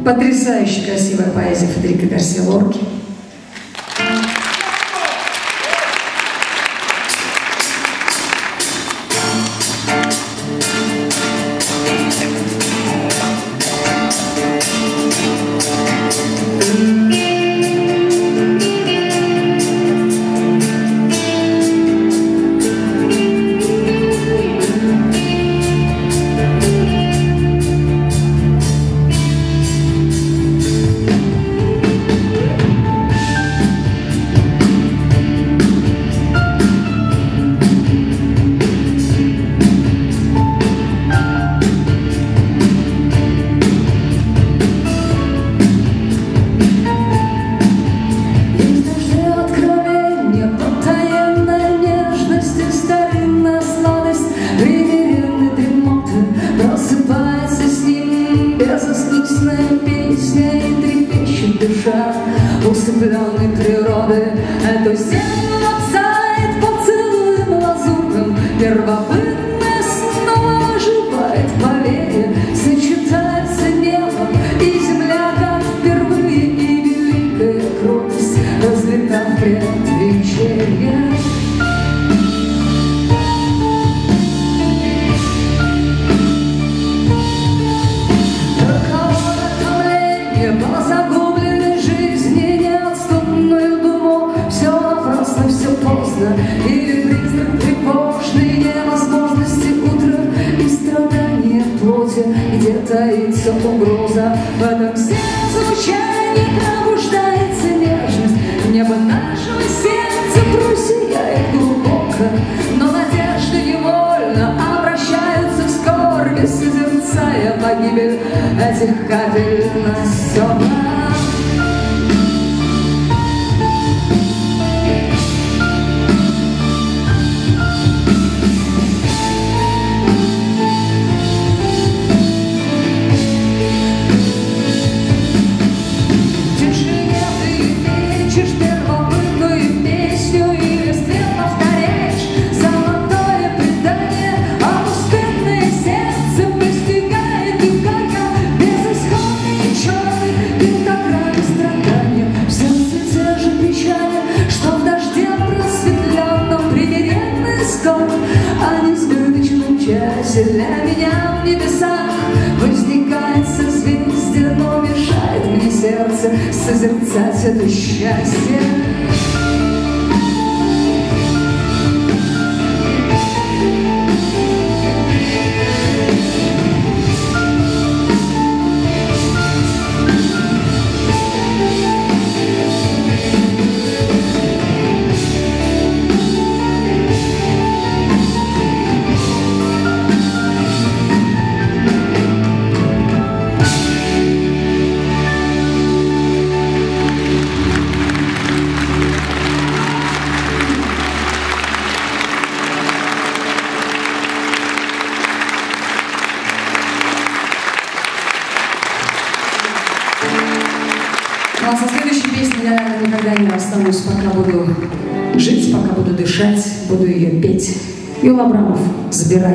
Потрясающе красивая поэзия Федерико Гарсиа Лорки. Усыпленной природы эту землю лапсает поцелуем лазурным. Первобытное снова оживает поверье, сочетается небо и земля, как впервые, и великая кротость разлета в предвечерье. Или призрак тревожной невозможности утра и страдания плоти, где таится угроза. В этом всем звучании пробуждается нежность. Небо нашего сердца просияет глубоко, но надежды невольно обращаются в скорби, созерцая погибель этих капель на стеклах. Для меня в небесах возникает созвездие, но мешает мне сердце созерцать это счастье. Ну а со следующей песней я никогда не расстанусь, пока буду жить, пока буду дышать, буду ее петь. Юл Абрамов, «Забирай».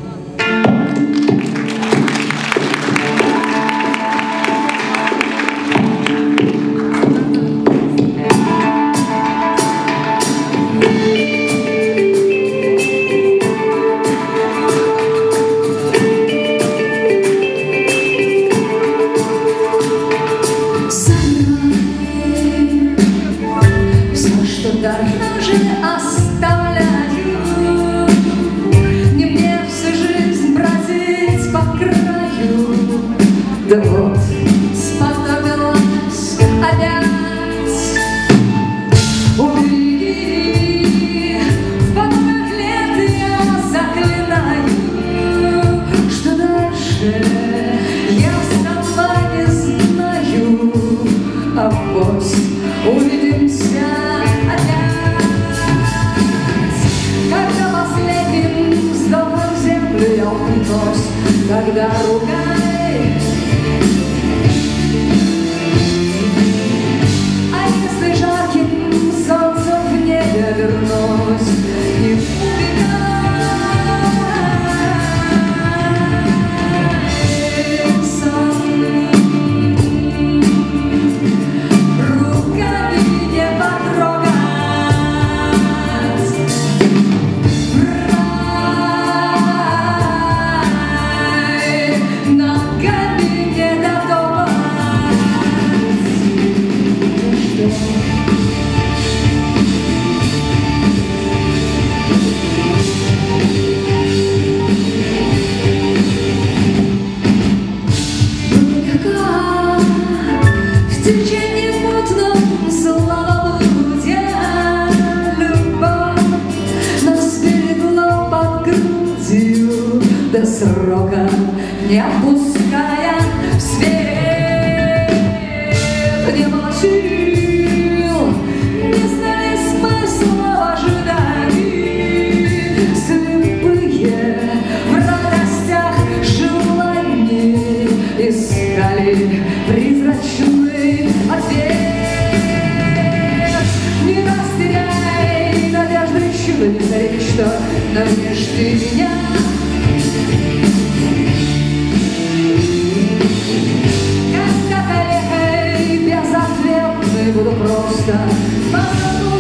Давно же оставляю, не мне всю жизнь бродить по краю. Да вот, сподобилась опять. Убери, в потоках лет я заклинаю, что дальше я сама не знаю. А вот увидимся. Когда ругай, а если жарким солнцем в небе вернусь, не убегай. Сон срока, не отпуская в свет. Не было сил, не знали смысла в ожидании, слепые в радостях желаний искали призрачный ответ. Не растеряй надежды, чудо не царит, что надежды меня. Как калекой безответной буду просто